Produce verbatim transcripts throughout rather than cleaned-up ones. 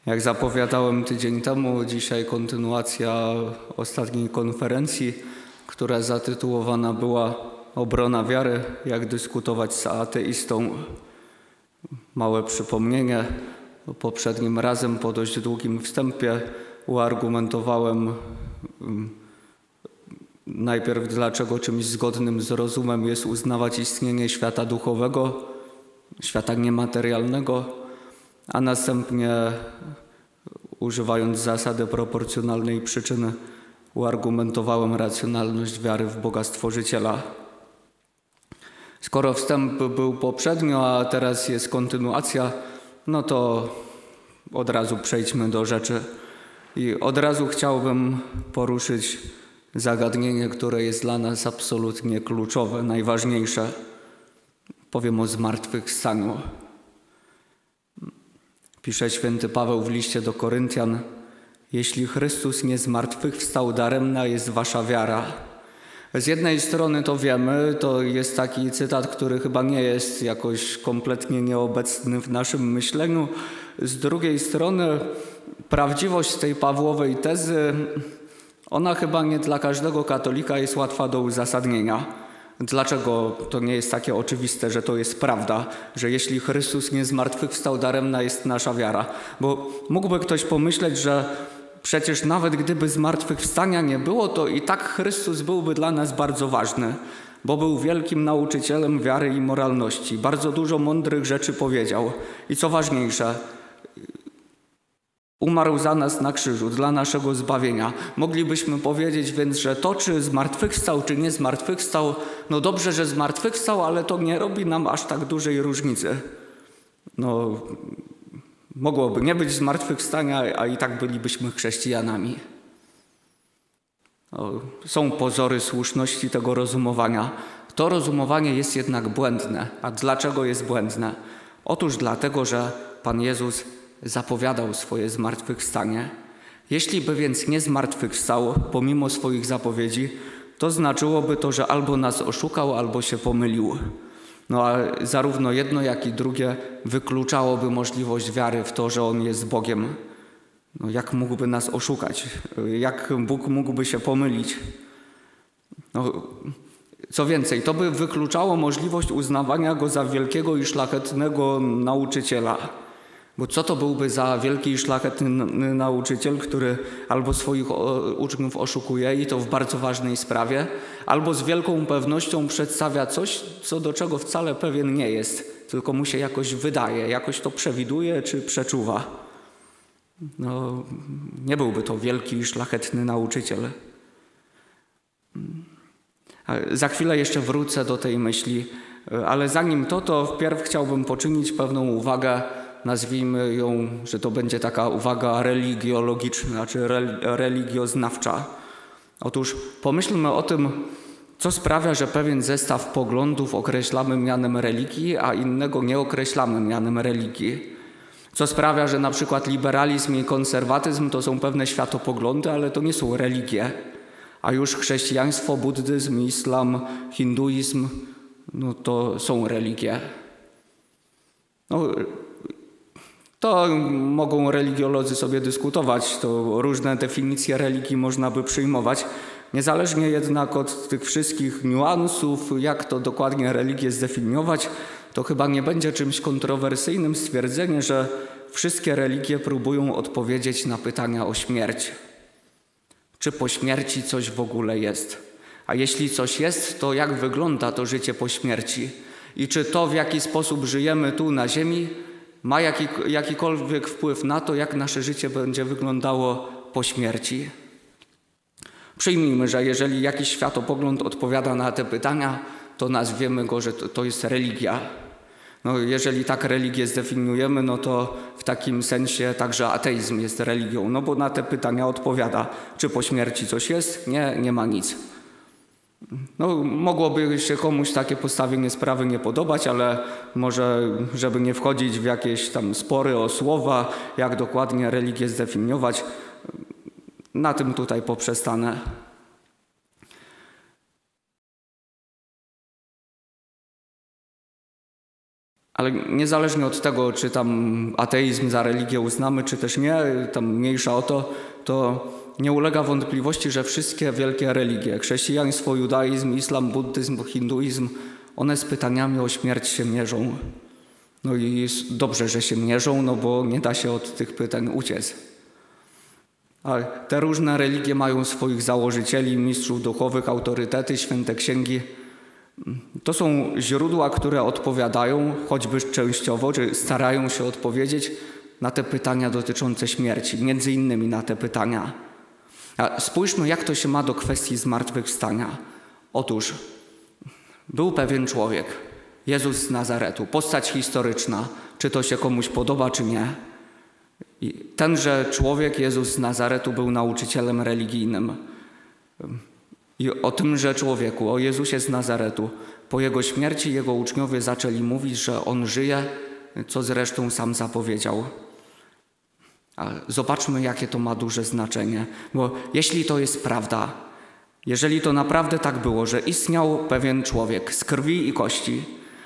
Jak zapowiadałem tydzień temu, dzisiaj kontynuacja ostatniej konferencji, która zatytułowana była Obrona wiary, jak dyskutować z ateistą. Małe przypomnienie. Poprzednim razem po dość długim wstępie uargumentowałem najpierw, dlaczego czymś zgodnym z rozumem jest uznawać istnienie świata duchowego, świata niematerialnego, a następnie, używając zasady proporcjonalnej przyczyny, uargumentowałem racjonalność wiary w Boga Stworzyciela. Skoro wstęp był poprzednio, a teraz jest kontynuacja, no to od razu przejdźmy do rzeczy. I od razu chciałbym poruszyć zagadnienie, które jest dla nas absolutnie kluczowe, najważniejsze. Powiem o zmartwychwstaniu. Pisze święty Paweł w liście do Koryntian: jeśli Chrystus nie zmartwychwstał, daremna jest wasza wiara. Z jednej strony to wiemy, to jest taki cytat, który chyba nie jest jakoś kompletnie nieobecny w naszym myśleniu. Z drugiej strony prawdziwość tej Pawłowej tezy, ona chyba nie dla każdego katolika jest łatwa do uzasadnienia. Dlaczego to nie jest takie oczywiste, że to jest prawda, że jeśli Chrystus nie zmartwychwstał, daremna jest nasza wiara? Bo mógłby ktoś pomyśleć, że przecież nawet gdyby zmartwychwstania nie było, to i tak Chrystus byłby dla nas bardzo ważny, bo był wielkim nauczycielem wiary i moralności. Bardzo dużo mądrych rzeczy powiedział. I co ważniejsze, umarł za nas na krzyżu, dla naszego zbawienia. Moglibyśmy powiedzieć więc, że to, czy zmartwychwstał, czy nie zmartwychwstał, no dobrze, że zmartwychwstał, ale to nie robi nam aż tak dużej różnicy. No, mogłoby nie być zmartwychwstania, a i tak bylibyśmy chrześcijanami. No, są pozory słuszności tego rozumowania. To rozumowanie jest jednak błędne. A dlaczego jest błędne? Otóż dlatego, że Pan Jezus zapowiadał swoje zmartwychwstanie. Jeśli by więc nie zmartwychwstał pomimo swoich zapowiedzi, to znaczyłoby to, że albo nas oszukał, albo się pomylił. No a zarówno jedno, jak i drugie wykluczałoby możliwość wiary w to, że On jest Bogiem. No jak mógłby nas oszukać? Jak Bóg mógłby się pomylić? No, co więcej, to by wykluczało możliwość uznawania Go za wielkiego i szlachetnego nauczyciela. Bo co to byłby za wielki i szlachetny nauczyciel, który albo swoich uczniów oszukuje i to w bardzo ważnej sprawie, albo z wielką pewnością przedstawia coś, co do czego wcale pewien nie jest, tylko mu się jakoś wydaje, jakoś to przewiduje czy przeczuwa. No, nie byłby to wielki i szlachetny nauczyciel. Za chwilę jeszcze wrócę do tej myśli, ale zanim to, to wpierw chciałbym poczynić pewną uwagę. Nazwijmy ją, że to będzie taka uwaga religiologiczna czy religioznawcza. Otóż pomyślmy o tym, co sprawia, że pewien zestaw poglądów określamy mianem religii, a innego nie określamy mianem religii. Co sprawia, że na przykład liberalizm i konserwatyzm to są pewne światopoglądy, ale to nie są religie. A już chrześcijaństwo, buddyzm, islam, hinduizm, no to są religie. No, to mogą religiolodzy sobie dyskutować, to różne definicje religii można by przyjmować. Niezależnie jednak od tych wszystkich niuansów, jak to dokładnie religię zdefiniować, to chyba nie będzie czymś kontrowersyjnym stwierdzenie, że wszystkie religie próbują odpowiedzieć na pytania o śmierć. Czy po śmierci coś w ogóle jest? A jeśli coś jest, to jak wygląda to życie po śmierci? I czy to, w jaki sposób żyjemy tu na ziemi, ma jaki, jakikolwiek wpływ na to, jak nasze życie będzie wyglądało po śmierci? Przyjmijmy, że jeżeli jakiś światopogląd odpowiada na te pytania, to nazwiemy go, że to, to jest religia. No, jeżeli tak religię zdefiniujemy, no to w takim sensie także ateizm jest religią, no bo na te pytania odpowiada. Czy po śmierci coś jest? Nie, nie ma nic. No, mogłoby się komuś takie postawienie sprawy nie podobać, ale może, żeby nie wchodzić w jakieś tam spory o słowa, jak dokładnie religię zdefiniować, na tym tutaj poprzestanę. Ale niezależnie od tego, czy tam ateizm za religię uznamy, czy też nie, tam mniejsza o to, to nie ulega wątpliwości, że wszystkie wielkie religie, chrześcijaństwo, judaizm, islam, buddyzm, hinduizm, one z pytaniami o śmierć się mierzą. No i jest dobrze, że się mierzą, no bo nie da się od tych pytań uciec. A te różne religie mają swoich założycieli, mistrzów duchowych, autorytety, święte księgi. To są źródła, które odpowiadają, choćby częściowo, czy starają się odpowiedzieć na te pytania dotyczące śmierci, między innymi na te pytania. A spójrzmy, jak to się ma do kwestii zmartwychwstania. Otóż był pewien człowiek, Jezus z Nazaretu, postać historyczna, czy to się komuś podoba, czy nie. I tenże człowiek, Jezus z Nazaretu, był nauczycielem religijnym. I o tymże człowieku, o Jezusie z Nazaretu, po jego śmierci jego uczniowie zaczęli mówić, że on żyje, co zresztą sam zapowiedział. A zobaczmy, jakie to ma duże znaczenie, bo jeśli to jest prawda, jeżeli to naprawdę tak było, że istniał pewien człowiek z krwi i kości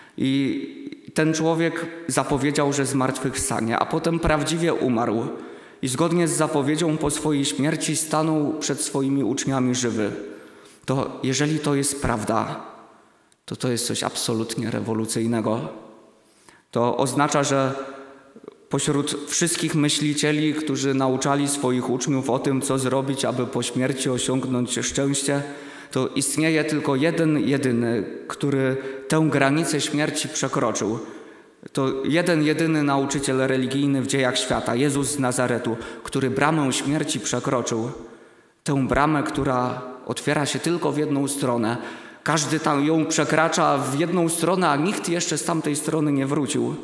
i ten człowiek zapowiedział, że zmartwychwstanie, a potem prawdziwie umarł i zgodnie z zapowiedzią po swojej śmierci stanął przed swoimi uczniami żywy, to jeżeli to jest prawda, to to jest coś absolutnie rewolucyjnego. To oznacza, że pośród wszystkich myślicieli, którzy nauczali swoich uczniów o tym, co zrobić, aby po śmierci osiągnąć szczęście, to istnieje tylko jeden, jedyny, który tę granicę śmierci przekroczył. To jeden, jedyny nauczyciel religijny w dziejach świata, Jezus z Nazaretu, który bramę śmierci przekroczył. Tę bramę, która otwiera się tylko w jedną stronę. Każdy tam ją przekracza w jedną stronę, a nikt jeszcze z tamtej strony nie wrócił.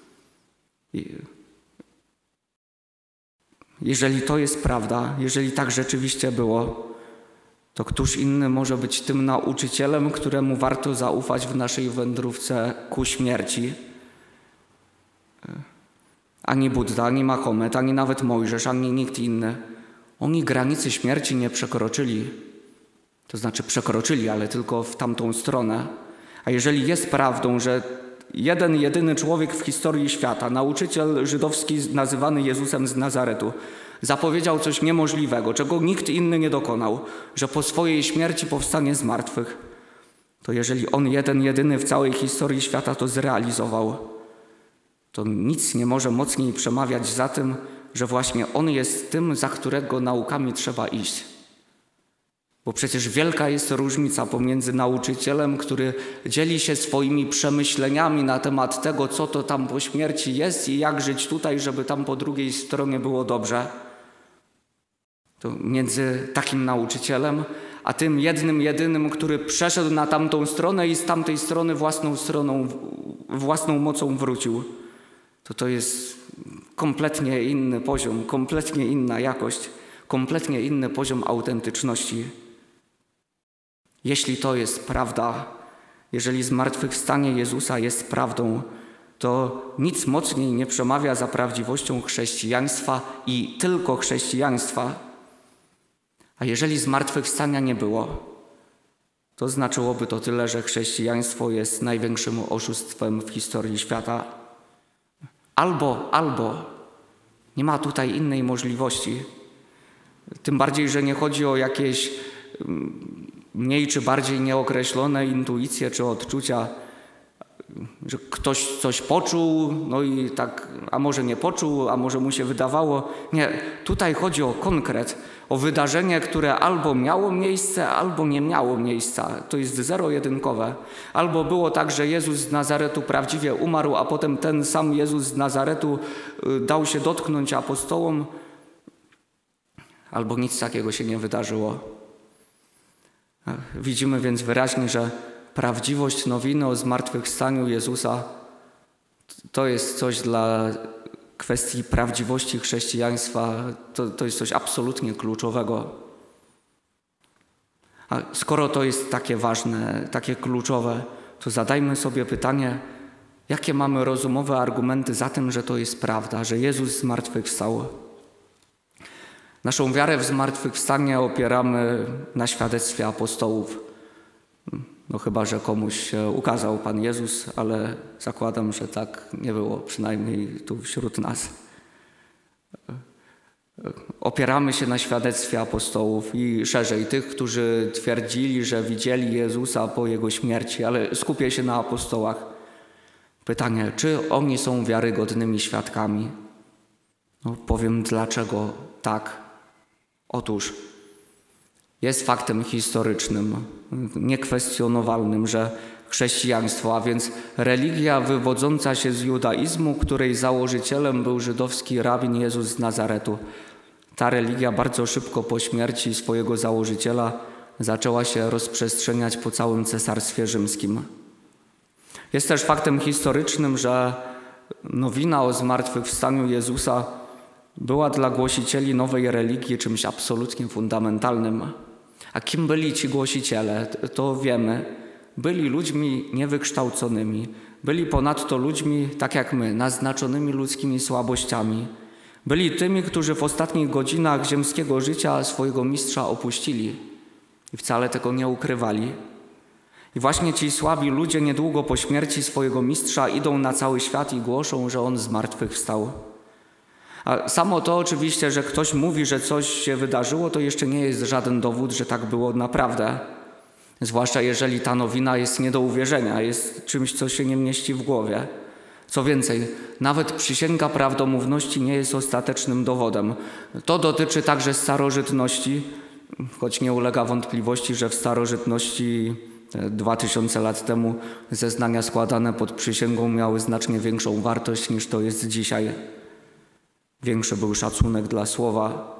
I jeżeli to jest prawda, jeżeli tak rzeczywiście było, to któż inny może być tym nauczycielem, któremu warto zaufać w naszej wędrówce ku śmierci? Ani Budda, ani Mahomet, ani nawet Mojżesz, ani nikt inny. Oni granicy śmierci nie przekroczyli. To znaczy przekroczyli, ale tylko w tamtą stronę. A jeżeli jest prawdą, że jeden, jedyny człowiek w historii świata, nauczyciel żydowski nazywany Jezusem z Nazaretu, zapowiedział coś niemożliwego, czego nikt inny nie dokonał, że po swojej śmierci powstanie z martwych, to jeżeli on jeden, jedyny w całej historii świata to zrealizował, to nic nie może mocniej przemawiać za tym, że właśnie on jest tym, za którego naukami trzeba iść. Bo przecież wielka jest różnica pomiędzy nauczycielem, który dzieli się swoimi przemyśleniami na temat tego, co to tam po śmierci jest i jak żyć tutaj, żeby tam po drugiej stronie było dobrze. To między takim nauczycielem, a tym jednym, jedynym, który przeszedł na tamtą stronę i z tamtej strony własną stroną, własną mocą wrócił. To to jest kompletnie inny poziom, kompletnie inna jakość, kompletnie inny poziom autentyczności. Jeśli to jest prawda, jeżeli zmartwychwstanie Jezusa jest prawdą, to nic mocniej nie przemawia za prawdziwością chrześcijaństwa i tylko chrześcijaństwa. A jeżeli zmartwychwstania nie było, to znaczyłoby to tyle, że chrześcijaństwo jest największym oszustwem w historii świata. Albo, albo. Nie ma tutaj innej możliwości. Tym bardziej, że nie chodzi o jakieś mniej czy bardziej nieokreślone intuicje czy odczucia, że ktoś coś poczuł, no i tak, a może nie poczuł, a może mu się wydawało. Nie, tutaj chodzi o konkret, o wydarzenie, które albo miało miejsce, albo nie miało miejsca. To jest zero-jedynkowe. Albo było tak, że Jezus z Nazaretu prawdziwie umarł, a potem ten sam Jezus z Nazaretu dał się dotknąć apostołom, albo nic takiego się nie wydarzyło. Widzimy więc wyraźnie, że prawdziwość nowiny o zmartwychwstaniu Jezusa to jest coś dla kwestii prawdziwości chrześcijaństwa, to, to jest coś absolutnie kluczowego. A skoro to jest takie ważne, takie kluczowe, to zadajmy sobie pytanie, jakie mamy rozumowe argumenty za tym, że to jest prawda, że Jezus zmartwychwstał. Naszą wiarę w zmartwychwstanie opieramy na świadectwie apostołów. No chyba że komuś się ukazał Pan Jezus, ale zakładam, że tak nie było, przynajmniej tu wśród nas. Opieramy się na świadectwie apostołów i szerzej tych, którzy twierdzili, że widzieli Jezusa po Jego śmierci, ale skupię się na apostołach. Pytanie, czy oni są wiarygodnymi świadkami? No, powiem dlaczego tak. Otóż jest faktem historycznym, niekwestionowalnym, że chrześcijaństwo, a więc religia wywodząca się z judaizmu, której założycielem był żydowski rabin Jezus z Nazaretu. Ta religia bardzo szybko po śmierci swojego założyciela zaczęła się rozprzestrzeniać po całym Cesarstwie Rzymskim. Jest też faktem historycznym, że nowina o zmartwychwstaniu Jezusa była dla głosicieli nowej religii czymś absolutnie fundamentalnym. A kim byli ci głosiciele? To wiemy. Byli ludźmi niewykształconymi. Byli ponadto ludźmi, tak jak my, naznaczonymi ludzkimi słabościami. Byli tymi, którzy w ostatnich godzinach ziemskiego życia swojego mistrza opuścili i wcale tego nie ukrywali. I właśnie ci słabi ludzie niedługo po śmierci swojego mistrza idą na cały świat i głoszą, że on zmartwychwstał. A samo to oczywiście, że ktoś mówi, że coś się wydarzyło, to jeszcze nie jest żaden dowód, że tak było naprawdę. Zwłaszcza jeżeli ta nowina jest nie do uwierzenia, jest czymś, co się nie mieści w głowie. Co więcej, nawet przysięga prawdomówności nie jest ostatecznym dowodem. To dotyczy także starożytności, choć nie ulega wątpliwości, że w starożytności dwa tysiące lat temu zeznania składane pod przysięgą miały znacznie większą wartość niż to jest dzisiaj. Większy był szacunek dla słowa.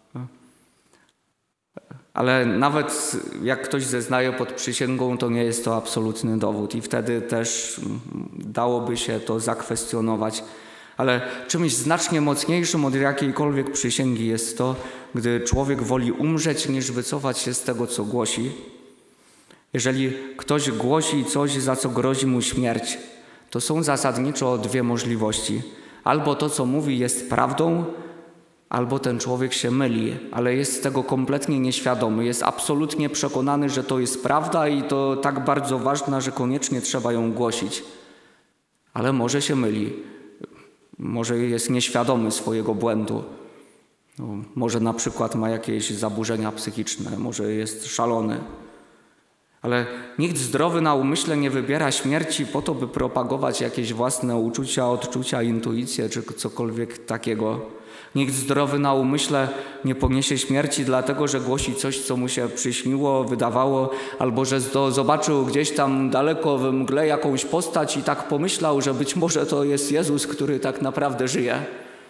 Ale nawet jak ktoś zeznaje pod przysięgą, to nie jest to absolutny dowód i wtedy też dałoby się to zakwestionować. Ale czymś znacznie mocniejszym od jakiejkolwiek przysięgi jest to, gdy człowiek woli umrzeć, niż wycofać się z tego, co głosi. Jeżeli ktoś głosi coś, za co grozi mu śmierć, to są zasadniczo dwie możliwości. Albo to, co mówi, jest prawdą, albo ten człowiek się myli, ale jest tego kompletnie nieświadomy, jest absolutnie przekonany, że to jest prawda i to tak bardzo ważna, że koniecznie trzeba ją głosić. Ale może się myli, może jest nieświadomy swojego błędu, no, może na przykład ma jakieś zaburzenia psychiczne, może jest szalony. Ale nikt zdrowy na umyśle nie wybiera śmierci po to, by propagować jakieś własne uczucia, odczucia, intuicje czy cokolwiek takiego. Nikt zdrowy na umyśle nie poniesie śmierci dlatego, że głosi coś, co mu się przyśniło, wydawało, albo że zobaczył gdzieś tam daleko we mgle jakąś postać i tak pomyślał, że być może to jest Jezus, który tak naprawdę żyje.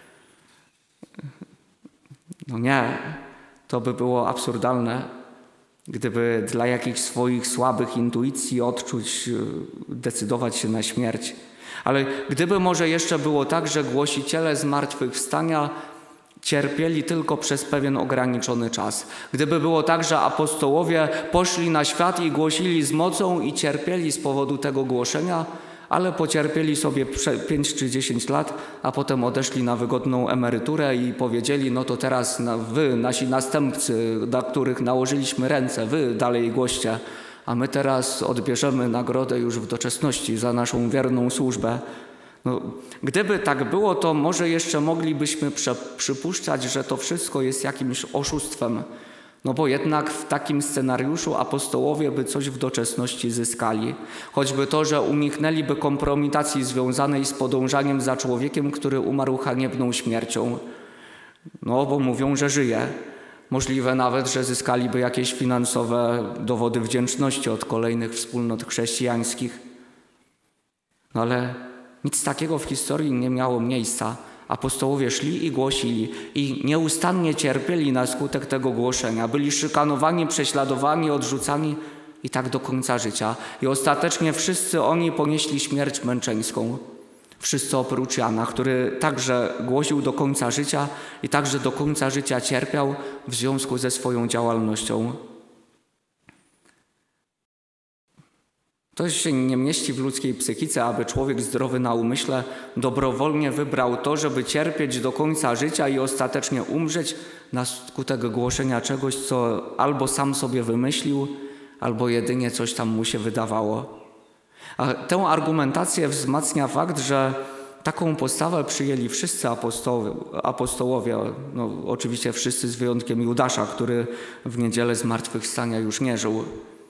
No nie, to by było absurdalne. Gdyby dla jakichś swoich słabych intuicji, odczuć decydować się na śmierć. Ale gdyby może jeszcze było tak, że głosiciele zmartwychwstania cierpieli tylko przez pewien ograniczony czas. Gdyby było tak, że apostołowie poszli na świat i głosili z mocą i cierpieli z powodu tego głoszenia, ale pocierpieli sobie pięć czy dziesięć lat, a potem odeszli na wygodną emeryturę i powiedzieli, no to teraz wy, nasi następcy, na których nałożyliśmy ręce, wy dalej głoście, a my teraz odbierzemy nagrodę już w doczesności za naszą wierną służbę. No, gdyby tak było, to może jeszcze moglibyśmy przypuszczać, że to wszystko jest jakimś oszustwem. No bo jednak w takim scenariuszu apostołowie by coś w doczesności zyskali. Choćby to, że uniknęliby kompromitacji związanej z podążaniem za człowiekiem, który umarł haniebną śmiercią. No bo mówią, że żyje. Możliwe nawet, że zyskaliby jakieś finansowe dowody wdzięczności od kolejnych wspólnot chrześcijańskich. No ale nic takiego w historii nie miało miejsca. Apostołowie szli i głosili i nieustannie cierpieli na skutek tego głoszenia. Byli szykanowani, prześladowani, odrzucani i tak do końca życia. I ostatecznie wszyscy oni ponieśli śmierć męczeńską. Wszyscy oprócz Jana, który także głosił do końca życia i także do końca życia cierpiał w związku ze swoją działalnością. To się nie mieści w ludzkiej psychice, aby człowiek zdrowy na umyśle dobrowolnie wybrał to, żeby cierpieć do końca życia i ostatecznie umrzeć na skutek głoszenia czegoś, co albo sam sobie wymyślił, albo jedynie coś tam mu się wydawało. A tę argumentację wzmacnia fakt, że taką postawę przyjęli wszyscy apostołowie, apostołowie no, oczywiście wszyscy z wyjątkiem Judasza, który w niedzielę zmartwychwstania już nie żył.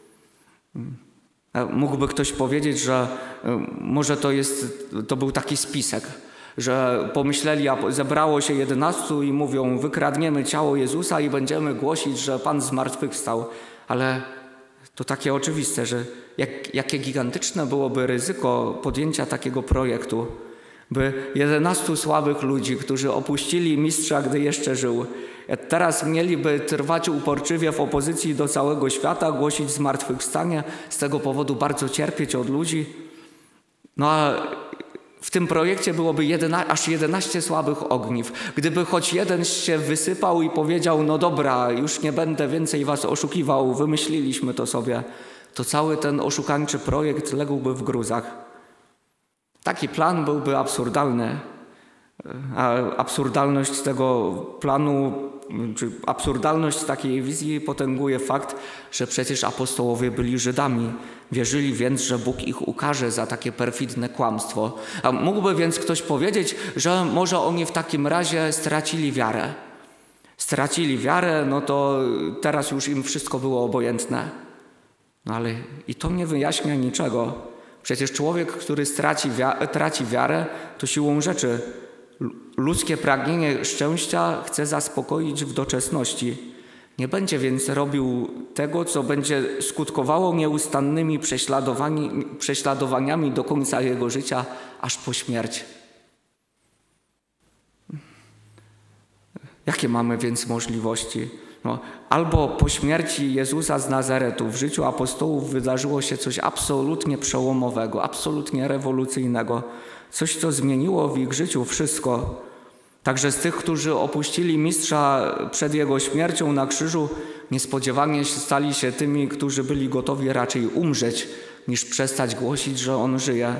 Mógłby ktoś powiedzieć, że może to, jest, to był taki spisek, że pomyśleli, zebrało się jedenastu i mówią, wykradniemy ciało Jezusa i będziemy głosić, że Pan zmartwychwstał. Ale to takie oczywiste, że jak, jakie gigantyczne byłoby ryzyko podjęcia takiego projektu, by jedenastu słabych ludzi, którzy opuścili mistrza, gdy jeszcze żył, teraz mieliby trwać uporczywie w opozycji do całego świata, głosić zmartwychwstanie, z tego powodu bardzo cierpieć od ludzi. No a w tym projekcie byłoby jedenaście, aż jedenaście słabych ogniw. Gdyby choć jeden się wysypał i powiedział, no dobra, już nie będę więcej was oszukiwał, wymyśliliśmy to sobie, to cały ten oszukańczy projekt ległby w gruzach. Taki plan byłby absurdalny, a absurdalność tego planu, czy absurdalność takiej wizji potęguje fakt, że przecież apostołowie byli Żydami. Wierzyli więc, że Bóg ich ukarze za takie perfidne kłamstwo. A mógłby więc ktoś powiedzieć, że może oni w takim razie stracili wiarę. Stracili wiarę, no to teraz już im wszystko było obojętne. No ale i to nie wyjaśnia niczego. Przecież człowiek, który straci, wi- traci wiarę, to siłą rzeczy ludzkie pragnienie szczęścia chce zaspokoić w doczesności. Nie będzie więc robił tego, co będzie skutkowało nieustannymi prześladowani, prześladowaniami do końca jego życia, aż po śmierć. Jakie mamy więc możliwości? No, albo po śmierci Jezusa z Nazaretu w życiu apostołów wydarzyło się coś absolutnie przełomowego, absolutnie rewolucyjnego, coś, co zmieniło w ich życiu wszystko. Także z tych, którzy opuścili mistrza przed jego śmiercią na krzyżu, niespodziewanie stali się tymi, którzy byli gotowi raczej umrzeć, niż przestać głosić, że on żyje.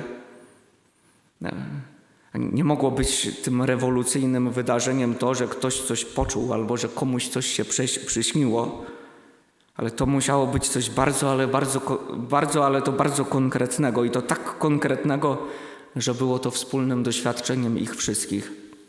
Nie mogło być tym rewolucyjnym wydarzeniem to, że ktoś coś poczuł albo że komuś coś się przyśniło, ale to musiało być coś bardzo, ale bardzo, bardzo, ale to bardzo konkretnego i to tak konkretnego, że było to wspólnym doświadczeniem ich wszystkich.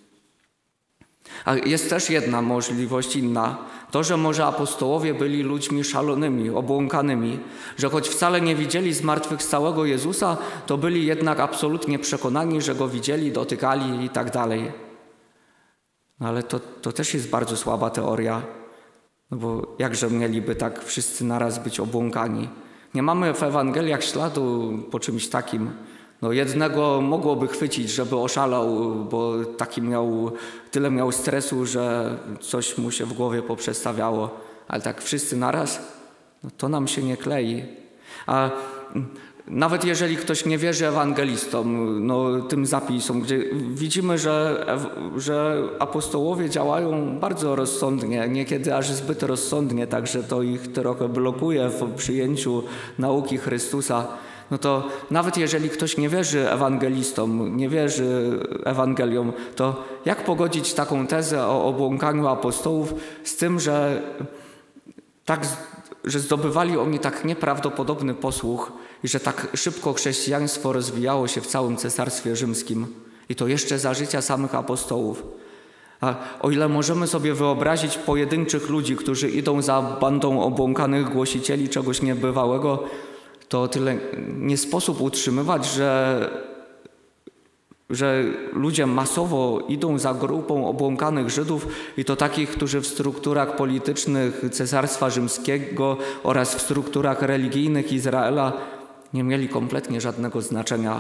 A jest też jedna możliwość inna. To, że może apostołowie byli ludźmi szalonymi, obłąkanymi, że choć wcale nie widzieli zmartwychwstałego Jezusa, to byli jednak absolutnie przekonani, że Go widzieli, dotykali i tak dalej. No ale to, to też jest bardzo słaba teoria, no bo jakże mieliby tak wszyscy naraz być obłąkani? Nie mamy w Ewangeliach śladu po czymś takim. No jednego mogłoby chwycić, żeby oszalał, bo taki miał, tyle miał stresu, że coś mu się w głowie poprzestawiało. Ale tak wszyscy naraz, no to nam się nie klei. A nawet jeżeli ktoś nie wierzy ewangelistom, no tym zapisom, gdzie widzimy, że, że apostołowie działają bardzo rozsądnie, niekiedy aż zbyt rozsądnie, także to ich trochę blokuje w przyjęciu nauki Chrystusa, no to nawet jeżeli ktoś nie wierzy ewangelistom, nie wierzy Ewangeliom, to jak pogodzić taką tezę o obłąkaniu apostołów z tym, że, tak, że zdobywali oni tak nieprawdopodobny posłuch i że tak szybko chrześcijaństwo rozwijało się w całym Cesarstwie Rzymskim i to jeszcze za życia samych apostołów. A o ile możemy sobie wyobrazić pojedynczych ludzi, którzy idą za bandą obłąkanych głosicieli czegoś niebywałego, to o tyle nie sposób utrzymywać, że, że ludzie masowo idą za grupą obłąkanych Żydów i to takich, którzy w strukturach politycznych Cesarstwa Rzymskiego oraz w strukturach religijnych Izraela nie mieli kompletnie żadnego znaczenia.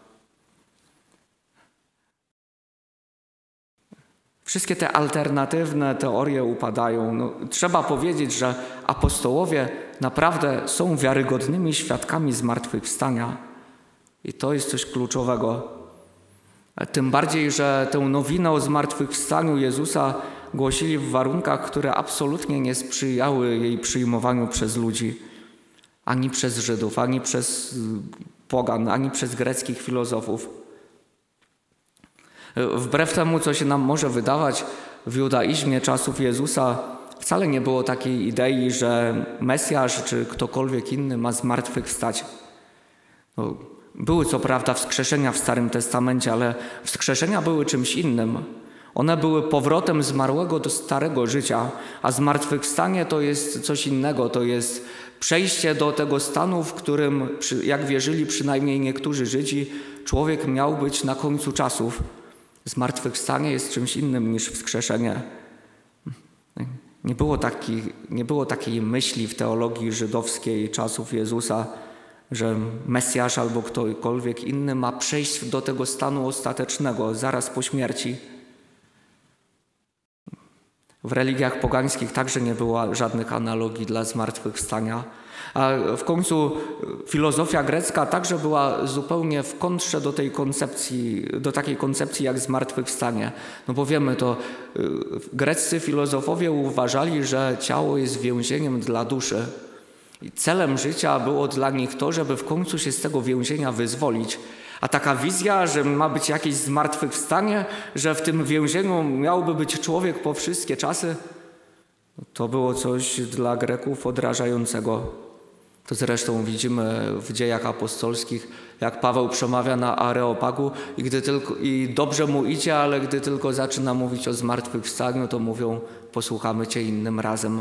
Wszystkie te alternatywne teorie upadają. No, trzeba powiedzieć, że apostołowie naprawdę są wiarygodnymi świadkami zmartwychwstania. I to jest coś kluczowego. Tym bardziej, że tę nowinę o zmartwychwstaniu Jezusa głosili w warunkach, które absolutnie nie sprzyjały jej przyjmowaniu przez ludzi. Ani przez Żydów, ani przez pogan, ani przez greckich filozofów. Wbrew temu, co się nam może wydawać, w judaizmie czasów Jezusa wcale nie było takiej idei, że Mesjasz czy ktokolwiek inny ma zmartwychwstać. No, były co prawda wskrzeszenia w Starym Testamencie, ale wskrzeszenia były czymś innym. One były powrotem zmarłego do starego życia, a zmartwychwstanie to jest coś innego. To jest przejście do tego stanu, w którym, jak wierzyli przynajmniej niektórzy Żydzi, człowiek miał być na końcu czasów. Zmartwychwstanie jest czymś innym niż wskrzeszenie. Nie było, taki, nie było takiej myśli w teologii żydowskiej czasów Jezusa, że Mesjasz albo ktokolwiek inny ma przejść do tego stanu ostatecznego zaraz po śmierci. W religiach pogańskich także nie było żadnych analogii dla zmartwychwstania. A w końcu filozofia grecka także była zupełnie w kontrze do tej koncepcji, do takiej koncepcji jak zmartwychwstanie. No bo wiemy to, greccy filozofowie uważali, że ciało jest więzieniem dla duszy. I celem życia było dla nich to, żeby w końcu się z tego więzienia wyzwolić. A taka wizja, że ma być jakieś zmartwychwstanie, że w tym więzieniu miałby być człowiek po wszystkie czasy, to było coś dla Greków odrażającego. To zresztą widzimy w Dziejach Apostolskich, jak Paweł przemawia na Areopagu i, gdy tylko, i dobrze mu idzie, ale gdy tylko zaczyna mówić o zmartwychwstaniu, to mówią: posłuchamy Cię innym razem.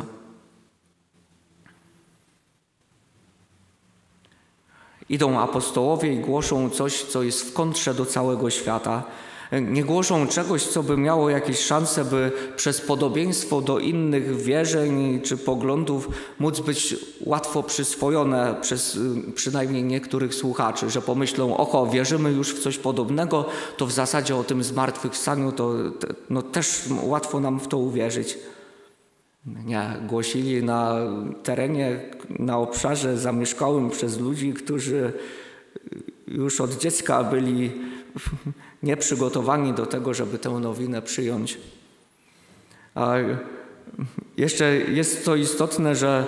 Idą apostołowie i głoszą coś, co jest w kontrze do całego świata. Nie głoszą czegoś, co by miało jakieś szanse, by przez podobieństwo do innych wierzeń czy poglądów móc być łatwo przyswojone przez przynajmniej niektórych słuchaczy, że pomyślą: oho, wierzymy już w coś podobnego, to w zasadzie o tym zmartwychwstaniu to no, też łatwo nam w to uwierzyć. Nie, głosili na terenie, na obszarze zamieszkałym przez ludzi, którzy już od dziecka byli nieprzygotowani do tego, żeby tę nowinę przyjąć. A jeszcze jest to istotne, że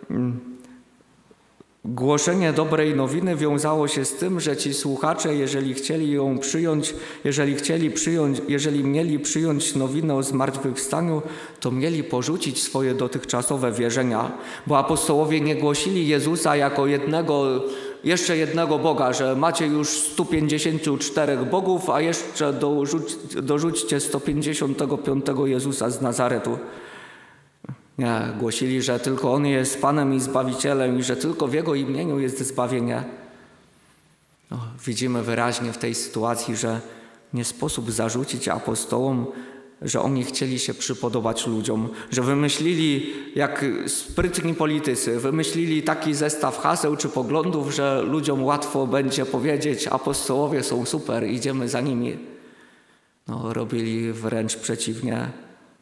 głoszenie dobrej nowiny wiązało się z tym, że ci słuchacze, jeżeli chcieli ją przyjąć, jeżeli chcieli przyjąć, jeżeli mieli przyjąć nowinę o zmartwychwstaniu, to mieli porzucić swoje dotychczasowe wierzenia, bo apostołowie nie głosili Jezusa jako jednego, jeszcze jednego Boga, że macie już stu pięćdziesięciu czterech bogów, a jeszcze dorzuć, dorzućcie sto pięćdziesiątego piątego Jezusa z Nazaretu. Nie, głosili, że tylko On jest Panem i Zbawicielem i że tylko w Jego imieniu jest zbawienie. No, widzimy wyraźnie w tej sytuacji, że nie sposób zarzucić apostołom, że oni chcieli się przypodobać ludziom, że wymyślili, jak sprytni politycy, wymyślili taki zestaw haseł czy poglądów, że ludziom łatwo będzie powiedzieć: apostołowie są super, idziemy za nimi. No, robili wręcz przeciwnie.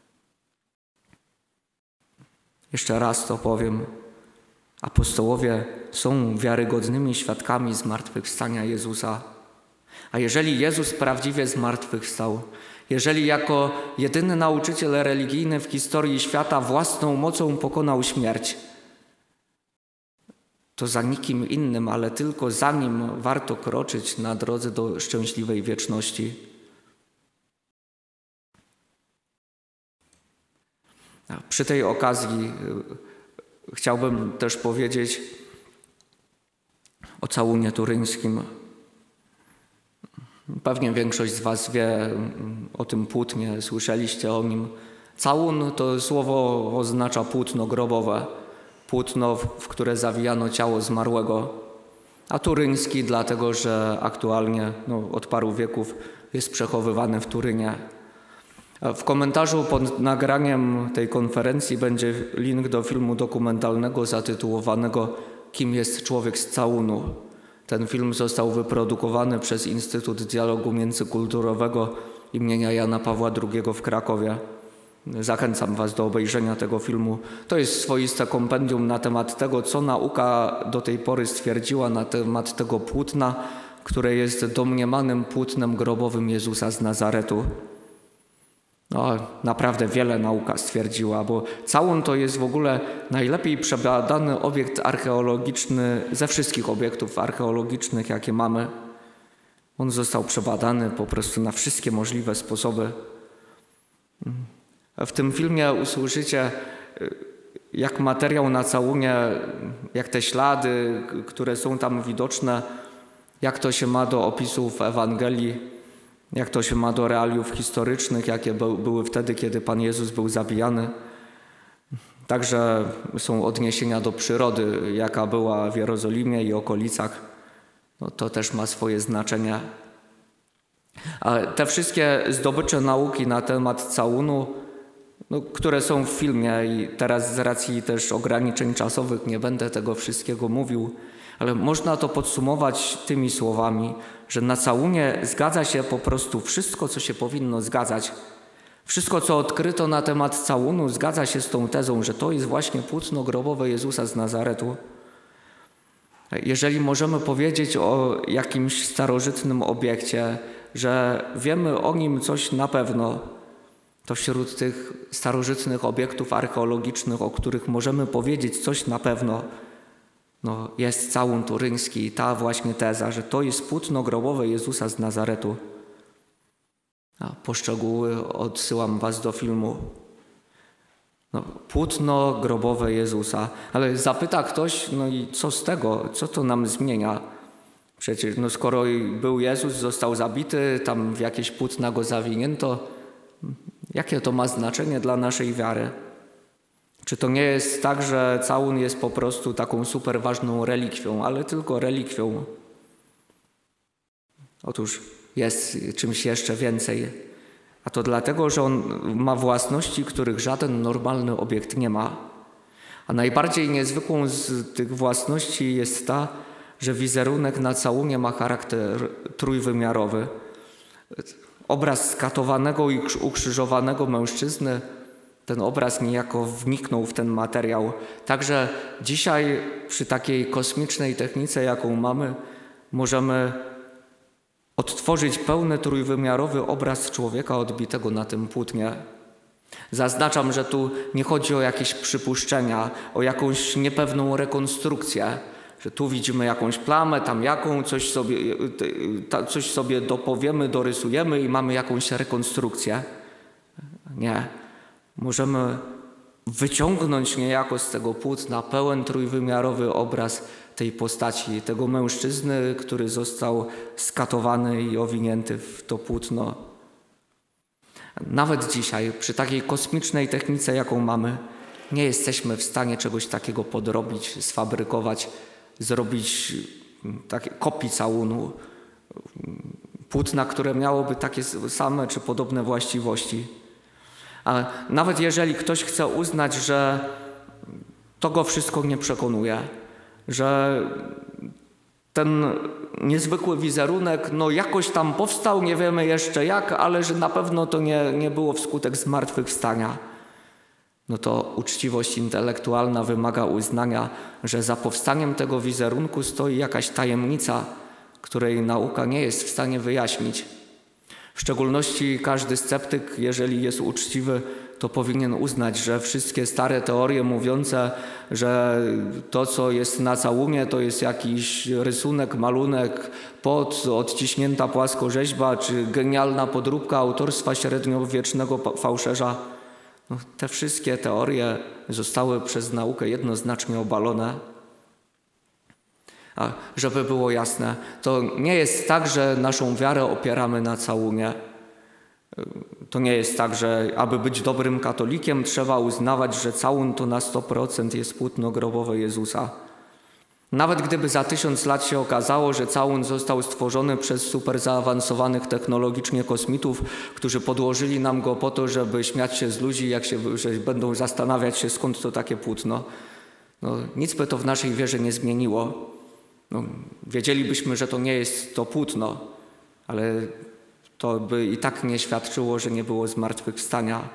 Jeszcze raz to powiem. Apostołowie są wiarygodnymi świadkami zmartwychwstania Jezusa. A jeżeli Jezus prawdziwie zmartwychwstał, jeżeli jako jedyny nauczyciel religijny w historii świata własną mocą pokonał śmierć, to za nikim innym, ale tylko za Nim warto kroczyć na drodze do szczęśliwej wieczności. Przy tej okazji chciałbym też powiedzieć o całunie turyńskim. Pewnie większość z Was wie o tym płótnie, słyszeliście o nim. Całun to słowo oznacza płótno grobowe, płótno, w które zawijano ciało zmarłego. A turyński dlatego, że aktualnie no, od paru wieków jest przechowywany w Turynie. W komentarzu pod nagraniem tej konferencji będzie link do filmu dokumentalnego zatytułowanego „Kim jest człowiek z całunu?”. Ten film został wyprodukowany przez Instytut Dialogu Międzykulturowego imienia Jana Pawła drugiego w Krakowie. Zachęcam Was do obejrzenia tego filmu. To jest swoiste kompendium na temat tego, co nauka do tej pory stwierdziła na temat tego płótna, które jest domniemanym płótnem grobowym Jezusa z Nazaretu. No, naprawdę wiele nauka stwierdziła, bo całun to jest w ogóle najlepiej przebadany obiekt archeologiczny ze wszystkich obiektów archeologicznych, jakie mamy. On został przebadany po prostu na wszystkie możliwe sposoby. W tym filmie usłyszycie, jak materiał na całunie, jak te ślady, które są tam widoczne, jak to się ma do opisów Ewangelii, jak to się ma do realiów historycznych, jakie były wtedy, kiedy Pan Jezus był zabijany. Także są odniesienia do przyrody, jaka była w Jerozolimie i okolicach. No, to też ma swoje znaczenie. Ale te wszystkie zdobycze nauki na temat całunu, no, które są w filmie i teraz z racji też ograniczeń czasowych nie będę tego wszystkiego mówił, ale można to podsumować tymi słowami, że na całunie zgadza się po prostu wszystko, co się powinno zgadzać. Wszystko, co odkryto na temat całunu, zgadza się z tą tezą, że to jest właśnie płótno grobowe Jezusa z Nazaretu. Jeżeli możemy powiedzieć o jakimś starożytnym obiekcie, że wiemy o nim coś na pewno, to wśród tych starożytnych obiektów archeologicznych, o których możemy powiedzieć coś na pewno, no jest całun turyński i ta właśnie teza, że to jest płótno grobowe Jezusa z Nazaretu. A po szczegóły odsyłam was do filmu. No, płótno grobowe Jezusa. Ale zapyta ktoś, no i co z tego? Co to nam zmienia? Przecież no skoro był Jezus, został zabity, tam w jakieś płótna go zawinięto, jakie to ma znaczenie dla naszej wiary? Czy to nie jest tak, że całun jest po prostu taką super ważną relikwią, ale tylko relikwią? Otóż jest czymś jeszcze więcej. A to dlatego, że on ma własności, których żaden normalny obiekt nie ma. A najbardziej niezwykłą z tych własności jest ta, że wizerunek na całunie ma charakter trójwymiarowy. Obraz skatowanego i ukrzyżowanego mężczyzny, ten obraz niejako wniknął w ten materiał. Także dzisiaj przy takiej kosmicznej technice, jaką mamy, możemy odtworzyć pełny trójwymiarowy obraz człowieka odbitego na tym płótnie. Zaznaczam, że tu nie chodzi o jakieś przypuszczenia, o jakąś niepewną rekonstrukcję, że tu widzimy jakąś plamę, tam jaką, coś sobie, coś sobie dopowiemy, dorysujemy i mamy jakąś rekonstrukcję. Nie. Możemy wyciągnąć niejako z tego płótna pełen trójwymiarowy obraz tej postaci, tego mężczyzny, który został skatowany i owinięty w to płótno. Nawet dzisiaj, przy takiej kosmicznej technice, jaką mamy, nie jesteśmy w stanie czegoś takiego podrobić, sfabrykować, zrobić takie kopii całunu, płótna, które miałoby takie same czy podobne właściwości. A nawet jeżeli ktoś chce uznać, że to go wszystko nie przekonuje, że ten niezwykły wizerunek no jakoś tam powstał, nie wiemy jeszcze jak, ale że na pewno to nie, nie było wskutek zmartwychwstania, no to uczciwość intelektualna wymaga uznania, że za powstaniem tego wizerunku stoi jakaś tajemnica, której nauka nie jest w stanie wyjaśnić. W szczególności każdy sceptyk, jeżeli jest uczciwy, to powinien uznać, że wszystkie stare teorie mówiące, że to, co jest na całumie, to jest jakiś rysunek, malunek, pot, odciśnięta płaskorzeźba, czy genialna podróbka autorstwa średniowiecznego fałszerza. No, te wszystkie teorie zostały przez naukę jednoznacznie obalone. A żeby było jasne, to nie jest tak, że naszą wiarę opieramy na całumie. To nie jest tak, że aby być dobrym katolikiem, trzeba uznawać, że całun to na sto procent jest płótno grobowe Jezusa. Nawet gdyby za tysiąc lat się okazało, że całun został stworzony przez super zaawansowanych technologicznie kosmitów, którzy podłożyli nam go po to, żeby śmiać się z ludzi, jak się że będą zastanawiać się, skąd to takie płótno. No, nic by to w naszej wierze nie zmieniło. No, wiedzielibyśmy, że to nie jest to płótno, ale to by i tak nie świadczyło, że nie było zmartwychwstania.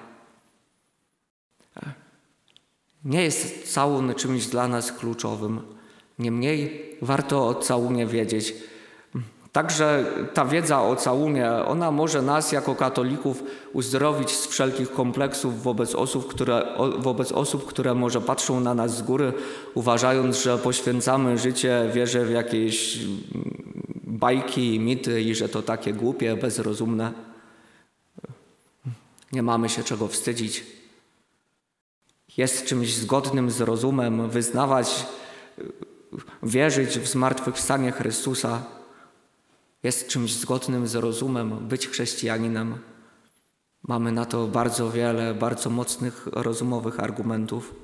Nie jest całun czymś dla nas kluczowym. Niemniej warto o całunie wiedzieć. Także ta wiedza o całunie, ona może nas jako katolików uzdrowić z wszelkich kompleksów wobec osób, które, wobec osób, które może patrzą na nas z góry, uważając, że poświęcamy życie wierze w jakieś bajki, mity i że to takie głupie, bezrozumne. Nie mamy się czego wstydzić. jest czymś zgodnym z rozumem, wyznawać, wierzyć w zmartwychwstanie Chrystusa, jest czymś zgodnym z rozumem, być chrześcijaninem. Mamy na to bardzo wiele, bardzo mocnych, rozumowych argumentów.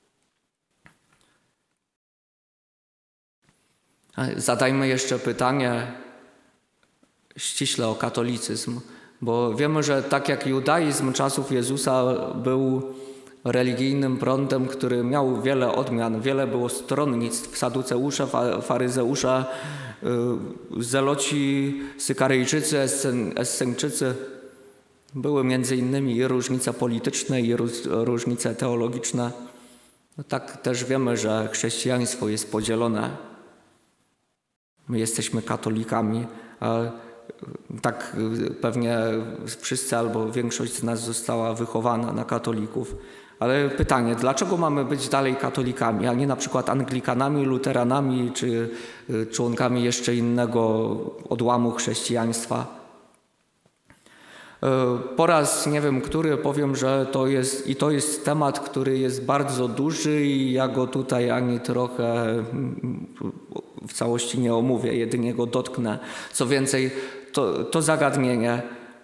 Zadajmy jeszcze pytanie ściśle o katolicyzm, bo wiemy, że tak jak judaizm czasów Jezusa był religijnym prądem, który miał wiele odmian, wiele było stronnictw, saduceusze, faryzeusze, zeloci, sykaryjczycy, esseńczycy. Były między innymi i różnice polityczne, i różnice teologiczne. No tak też wiemy, że chrześcijaństwo jest podzielone. My jesteśmy katolikami, a tak pewnie wszyscy albo większość z nas została wychowana na katolików. Ale pytanie, dlaczego mamy być dalej katolikami, a nie na przykład anglikanami, luteranami czy członkami jeszcze innego odłamu chrześcijaństwa? Po raz nie wiem który powiem, że to jest i to jest temat, który jest bardzo duży i ja go tutaj ani trochę w całości nie omówię, jedynie go dotknę. Co więcej, to, to zagadnienie,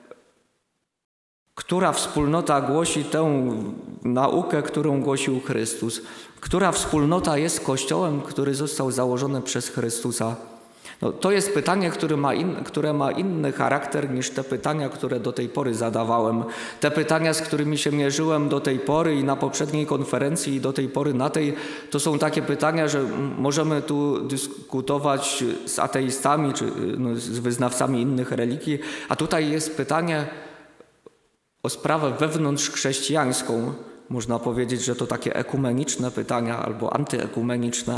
która wspólnota głosi tę naukę, którą głosił Chrystus? Która wspólnota jest Kościołem, który został założony przez Chrystusa? No, to jest pytanie, które ma, in, które ma inny charakter niż te pytania, które do tej pory zadawałem. Te pytania, z którymi się mierzyłem do tej pory i na poprzedniej konferencji i do tej pory na tej, to są takie pytania, że możemy tu dyskutować z ateistami czy no, z wyznawcami innych religii, a tutaj jest pytanie o sprawę wewnątrzchrześcijańską. Można powiedzieć, że to takie ekumeniczne pytania albo antyekumeniczne.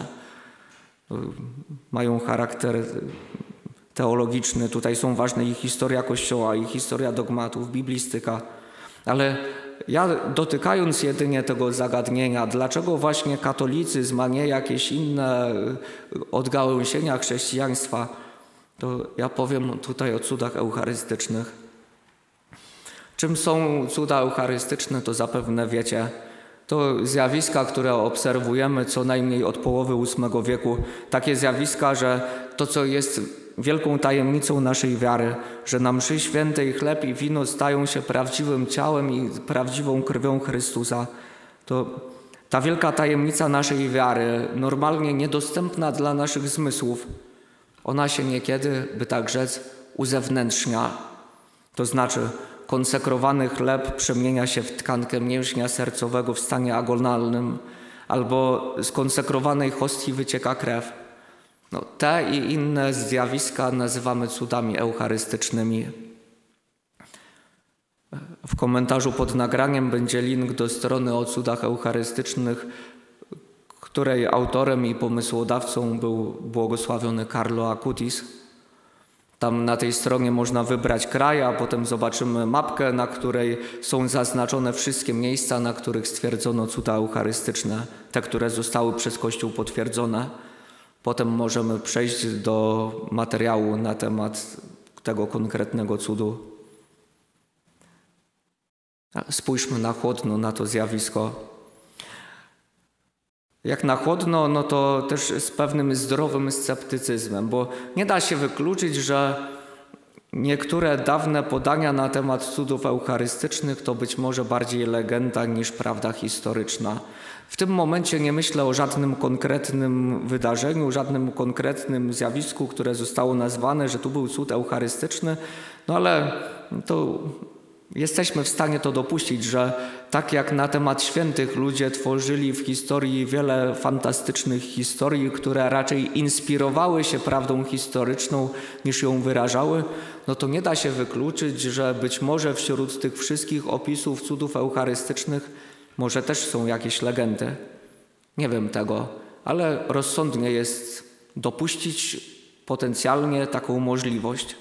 Mają charakter teologiczny. Tutaj są ważne i historia Kościoła, i historia dogmatów, biblistyka. Ale ja dotykając jedynie tego zagadnienia, dlaczego właśnie katolicyzm, a nie jakieś inne odgałęzienia chrześcijaństwa, to ja powiem tutaj o cudach eucharystycznych. Czym są cuda eucharystyczne, to zapewne wiecie. To zjawiska, które obserwujemy co najmniej od połowy ósmego wieku. Takie zjawiska, że to, co jest wielką tajemnicą naszej wiary, że na mszy świętej chleb i wino stają się prawdziwym ciałem i prawdziwą krwią Chrystusa. To ta wielka tajemnica naszej wiary, normalnie niedostępna dla naszych zmysłów, ona się niekiedy, by tak rzec, uzewnętrznia. To znaczy konsekrowany chleb przemienia się w tkankę mięśnia sercowego w stanie agonalnym, albo z konsekrowanej hostii wycieka krew. No, te i inne zjawiska nazywamy cudami eucharystycznymi. W komentarzu pod nagraniem będzie link do strony o cudach eucharystycznych, której autorem i pomysłodawcą był błogosławiony Carlo Acutis. Tam na tej stronie można wybrać kraj, a potem zobaczymy mapkę, na której są zaznaczone wszystkie miejsca, na których stwierdzono cuda eucharystyczne, te, które zostały przez Kościół potwierdzone. Potem możemy przejść do materiału na temat tego konkretnego cudu. Spójrzmy na chłodno na to zjawisko. Jak na chłodno, no to też z pewnym zdrowym sceptycyzmem, bo nie da się wykluczyć, że niektóre dawne podania na temat cudów eucharystycznych to być może bardziej legenda niż prawda historyczna. W tym momencie nie myślę o żadnym konkretnym wydarzeniu, żadnym konkretnym zjawisku, które zostało nazwane, że tu był cud eucharystyczny, no ale to jesteśmy w stanie to dopuścić, że tak jak na temat świętych ludzie tworzyli w historii wiele fantastycznych historii, które raczej inspirowały się prawdą historyczną niż ją wyrażały, no to nie da się wykluczyć, że być może wśród tych wszystkich opisów cudów eucharystycznych może też są jakieś legendy. Nie wiem tego, ale rozsądnie jest dopuścić potencjalnie taką możliwość.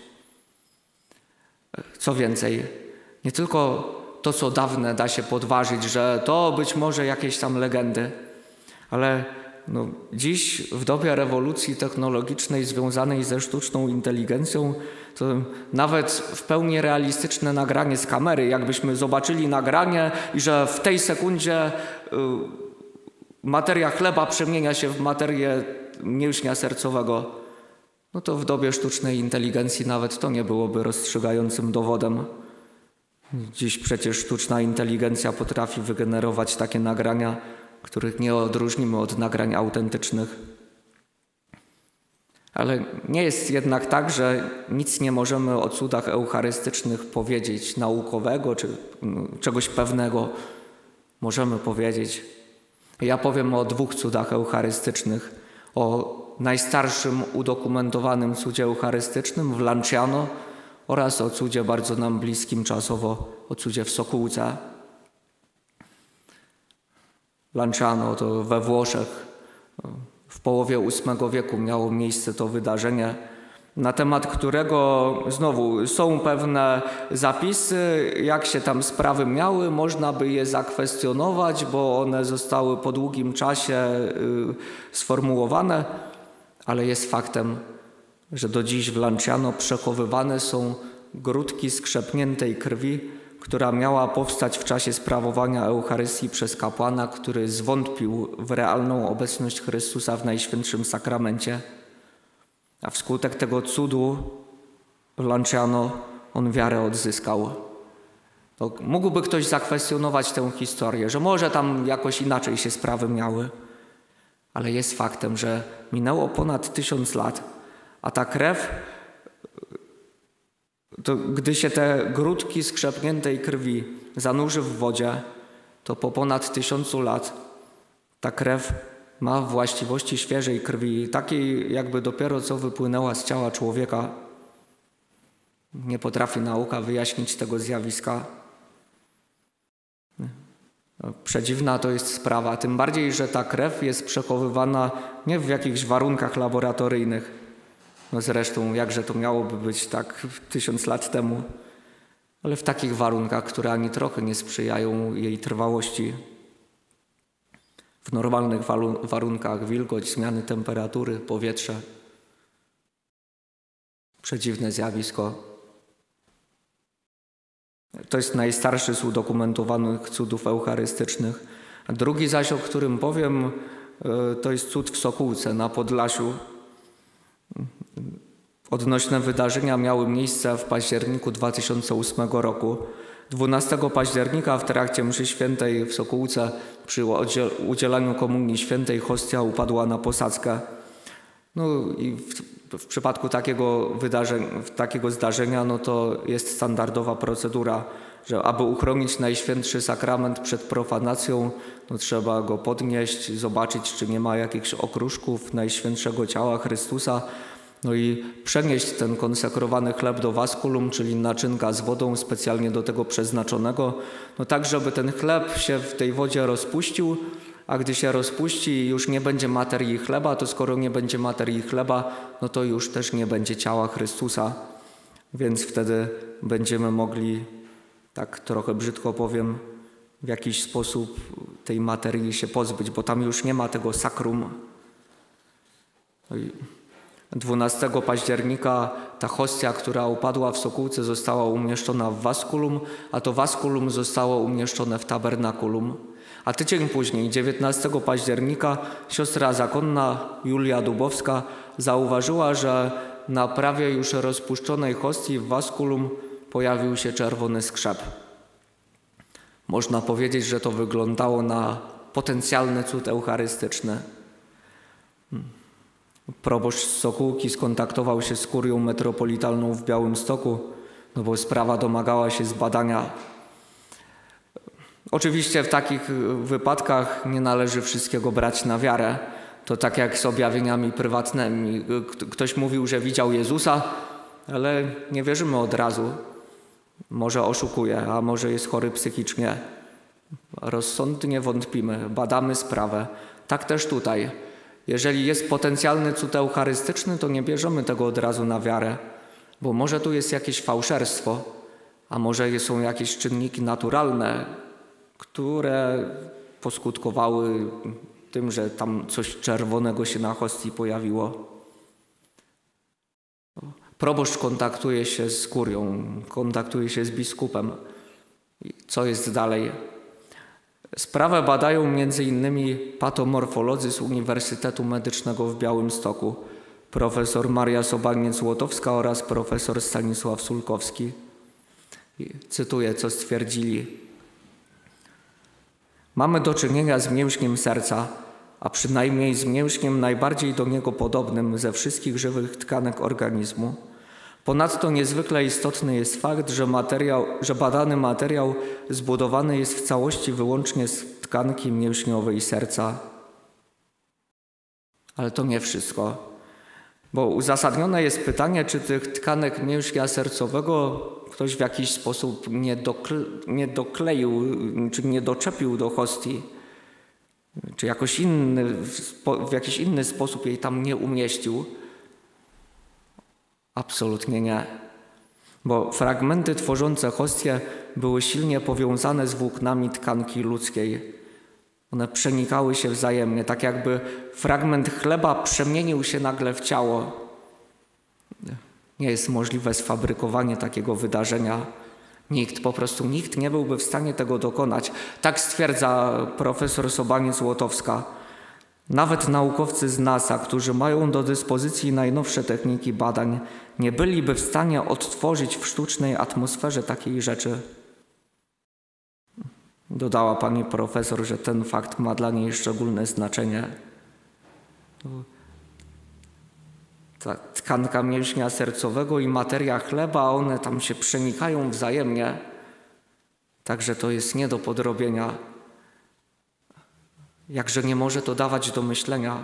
Co więcej, nie tylko to, co dawne da się podważyć, że to być może jakieś tam legendy, ale no, dziś w dobie rewolucji technologicznej związanej ze sztuczną inteligencją, to nawet w pełni realistyczne nagranie z kamery, jakbyśmy zobaczyli nagranie i że w tej sekundzie y, materia chleba przemienia się w materię mięśnia sercowego, no to w dobie sztucznej inteligencji nawet to nie byłoby rozstrzygającym dowodem. Dziś przecież sztuczna inteligencja potrafi wygenerować takie nagrania, których nie odróżnimy od nagrań autentycznych. Ale nie jest jednak tak, że nic nie możemy o cudach eucharystycznych powiedzieć naukowego czy czegoś pewnego. Możemy powiedzieć. Ja powiem o dwóch cudach eucharystycznych. O najstarszym udokumentowanym cudzie eucharystycznym w Lanciano oraz o cudzie bardzo nam bliskim czasowo, o cudzie w Sokółce. Lanciano to we Włoszech. W połowie ósmego wieku miało miejsce to wydarzenie, na temat którego znowu są pewne zapisy, jak się tam sprawy miały, można by je zakwestionować, bo one zostały po długim czasie sformułowane, ale jest faktem, że do dziś w Lanciano przechowywane są grudki skrzepniętej krwi, która miała powstać w czasie sprawowania Eucharystii przez kapłana, który zwątpił w realną obecność Chrystusa w Najświętszym Sakramencie. A wskutek tego cudu w Lanciano on wiarę odzyskał. To mógłby ktoś zakwestionować tę historię, że może tam jakoś inaczej się sprawy miały, ale jest faktem, że minęło ponad tysiąc lat, a ta krew, to gdy się te grudki skrzepniętej krwi zanurzy w wodzie, to po ponad tysiącu lat ta krew ma właściwości świeżej krwi, takiej jakby dopiero co wypłynęła z ciała człowieka. Nie potrafi nauka wyjaśnić tego zjawiska. Przedziwna to jest sprawa, tym bardziej, że ta krew jest przechowywana nie w jakichś warunkach laboratoryjnych. No zresztą, jakże to miałoby być tak tysiąc lat temu, ale w takich warunkach, które ani trochę nie sprzyjają jej trwałości. W normalnych warunkach wilgoć, zmiany temperatury, powietrze. Przedziwne zjawisko. To jest najstarszy z udokumentowanych cudów eucharystycznych. A drugi zaś, o którym powiem, to jest cud w Sokółce na Podlasiu. Odnośne wydarzenia miały miejsce w październiku dwa tysiące ósmego roku. dwunastego października w trakcie mszy świętej w Sokółce przy udzielaniu komunii świętej hostia upadła na posadzkę. No i w, w przypadku takiego, wydarzenia, takiego zdarzenia no to jest standardowa procedura, że aby uchronić Najświętszy Sakrament przed profanacją, no trzeba go podnieść, zobaczyć, czy nie ma jakichś okruszków Najświętszego Ciała Chrystusa, no i przenieść ten konsekrowany chleb do waskulum, czyli naczynka z wodą specjalnie do tego przeznaczonego, no tak, żeby ten chleb się w tej wodzie rozpuścił, a gdy się rozpuści już nie będzie materii chleba, to skoro nie będzie materii chleba, no to już też nie będzie ciała Chrystusa. Więc wtedy będziemy mogli, tak trochę brzydko powiem, w jakiś sposób tej materii się pozbyć, bo tam już nie ma tego sakrum. No i dwunastego października ta hostia, która upadła w Sokółce, została umieszczona w waskulum, a to waskulum zostało umieszczone w tabernakulum. A tydzień później, dziewiętnastego października, siostra zakonna Julia Dubowska zauważyła, że na prawie już rozpuszczonej hostii w waskulum pojawił się czerwony skrzep. Można powiedzieć, że to wyglądało na potencjalny cud eucharystyczny. Proboszcz z Sokółki skontaktował się z kurią metropolitalną w Białymstoku, no bo sprawa domagała się zbadania. Oczywiście w takich wypadkach nie należy wszystkiego brać na wiarę. To tak jak z objawieniami prywatnymi. Ktoś mówił, że widział Jezusa, ale nie wierzymy od razu. Może oszukuje, a może jest chory psychicznie. Rozsądnie wątpimy, badamy sprawę. Tak też tutaj. Jeżeli jest potencjalny cud eucharystyczny, to nie bierzemy tego od razu na wiarę, bo może tu jest jakieś fałszerstwo, a może są jakieś czynniki naturalne, które poskutkowały tym, że tam coś czerwonego się na hostii pojawiło. Proboszcz kontaktuje się z kurią, kontaktuje się z biskupem. Co jest dalej? Sprawę badają między innymi patomorfolodzy z Uniwersytetu Medycznego w Białymstoku, profesor Maria Sobaniec-Łotowska oraz profesor Stanisław Sulkowski. I cytuję, co stwierdzili. Mamy do czynienia z mięśniem serca, a przynajmniej z mięśniem najbardziej do niego podobnym ze wszystkich żywych tkanek organizmu. Ponadto niezwykle istotny jest fakt, że, materiał, że badany materiał zbudowany jest w całości wyłącznie z tkanki mięśniowej serca. Ale to nie wszystko, bo uzasadnione jest pytanie, czy tych tkanek mięśnia sercowego ktoś w jakiś sposób nie, dokle, nie dokleił, czy nie doczepił do hostii, czy jakoś inny, w jakiś inny sposób jej tam nie umieścił. Absolutnie nie, bo fragmenty tworzące hostię były silnie powiązane z włóknami tkanki ludzkiej. One przenikały się wzajemnie, tak jakby fragment chleba przemienił się nagle w ciało. Nie jest możliwe sfabrykowanie takiego wydarzenia. Nikt, po prostu nikt nie byłby w stanie tego dokonać. Tak stwierdza profesor Sobaniec-Łotowska. Nawet naukowcy z NASA, którzy mają do dyspozycji najnowsze techniki badań, nie byliby w stanie odtworzyć w sztucznej atmosferze takiej rzeczy. Dodała pani profesor, że ten fakt ma dla niej szczególne znaczenie. Ta tkanka mięśnia sercowego i materia chleba, one tam się przenikają wzajemnie. Także to jest nie do podrobienia. Jakże nie może to dawać do myślenia.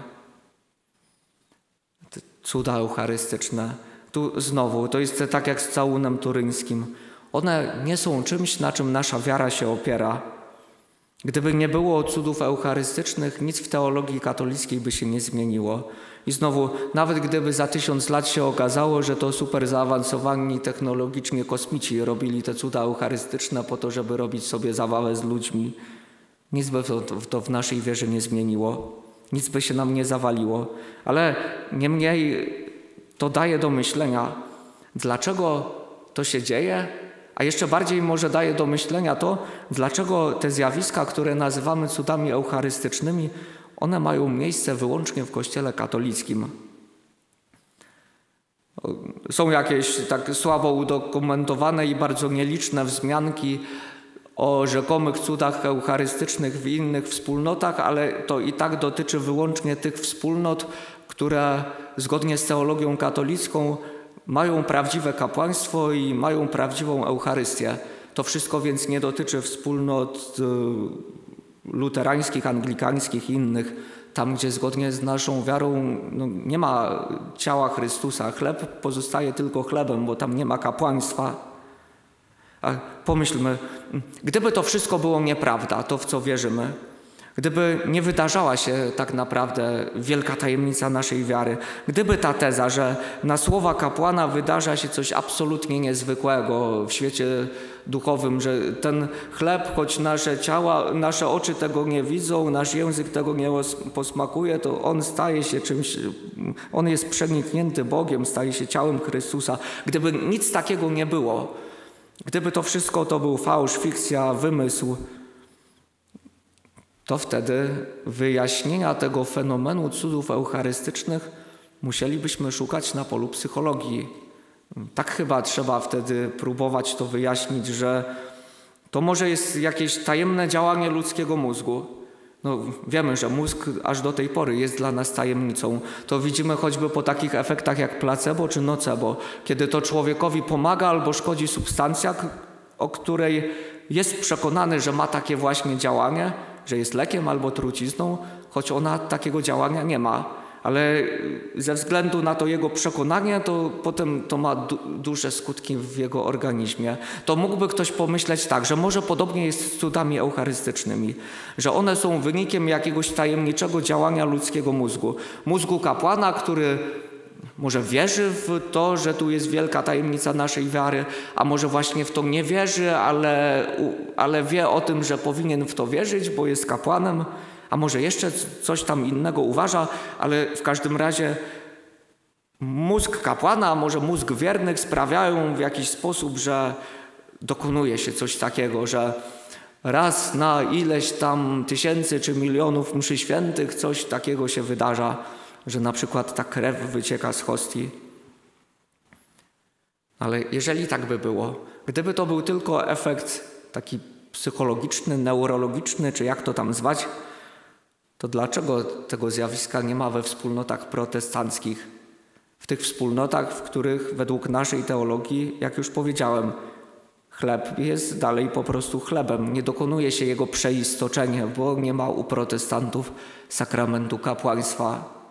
Te cuda eucharystyczne. Tu znowu, to jest tak jak z całunem turyńskim. One nie są czymś, na czym nasza wiara się opiera. Gdyby nie było cudów eucharystycznych, nic w teologii katolickiej by się nie zmieniło. I znowu, nawet gdyby za tysiąc lat się okazało, że to super zaawansowani technologicznie kosmici robili te cuda eucharystyczne po to, żeby robić sobie zabawę z ludźmi, nic by to, to w naszej wierze nie zmieniło. Nic by się nam nie zawaliło. Ale niemniej to daje do myślenia, dlaczego to się dzieje, a jeszcze bardziej może daje do myślenia to, dlaczego te zjawiska, które nazywamy cudami eucharystycznymi, one mają miejsce wyłącznie w Kościele katolickim. Są jakieś tak słabo udokumentowane i bardzo nieliczne wzmianki o rzekomych cudach eucharystycznych w innych wspólnotach, ale to i tak dotyczy wyłącznie tych wspólnot, które zgodnie z teologią katolicką mają prawdziwe kapłaństwo i mają prawdziwą Eucharystię. To wszystko więc nie dotyczy wspólnot luterańskich, anglikańskich i innych. Tam, gdzie zgodnie z naszą wiarą no, nie ma ciała Chrystusa. Chleb pozostaje tylko chlebem, bo tam nie ma kapłaństwa. A pomyślmy, gdyby to wszystko było nieprawda, to w co wierzymy? Gdyby nie wydarzała się tak naprawdę wielka tajemnica naszej wiary, gdyby ta teza, że na słowa kapłana wydarza się coś absolutnie niezwykłego w świecie duchowym, że ten chleb, choć nasze ciała, nasze oczy tego nie widzą, nasz język tego nie posmakuje, to on staje się czymś, on jest przeniknięty Bogiem, staje się ciałem Chrystusa. Gdyby nic takiego nie było, gdyby to wszystko to był fałsz, fikcja, wymysł, to wtedy wyjaśnienia tego fenomenu cudów eucharystycznych musielibyśmy szukać na polu psychologii. Tak chyba trzeba wtedy próbować to wyjaśnić, że to może jest jakieś tajemne działanie ludzkiego mózgu. No, wiemy, że mózg aż do tej pory jest dla nas tajemnicą. To widzimy choćby po takich efektach jak placebo czy nocebo, kiedy to człowiekowi pomaga albo szkodzi substancja, o której jest przekonany, że ma takie właśnie działanie, że jest lekiem albo trucizną, choć ona takiego działania nie ma. Ale ze względu na to jego przekonanie, to potem to ma du- duże skutki w jego organizmie. To mógłby ktoś pomyśleć tak, że może podobnie jest z cudami eucharystycznymi, że one są wynikiem jakiegoś tajemniczego działania ludzkiego mózgu. Mózgu kapłana, który może wierzy w to, że tu jest wielka tajemnica naszej wiary, a może właśnie w to nie wierzy, ale, ale wie o tym, że powinien w to wierzyć, bo jest kapłanem, A może jeszcze coś tam innego uważa, ale w każdym razie mózg kapłana, a może mózg wiernych sprawiają w jakiś sposób, że dokonuje się coś takiego, że raz na ileś tam tysięcy czy milionów mszy świętych coś takiego się wydarza, że na przykład ta krew wycieka z hostii. Ale jeżeli tak by było, gdyby to był tylko efekt taki psychologiczny, neurologiczny, czy jak to tam zwać, to dlaczego tego zjawiska nie ma we wspólnotach protestanckich? W tych wspólnotach, w których według naszej teologii, jak już powiedziałem, chleb jest dalej po prostu chlebem. Nie dokonuje się jego przeistoczenia, bo nie ma u protestantów sakramentu kapłaństwa.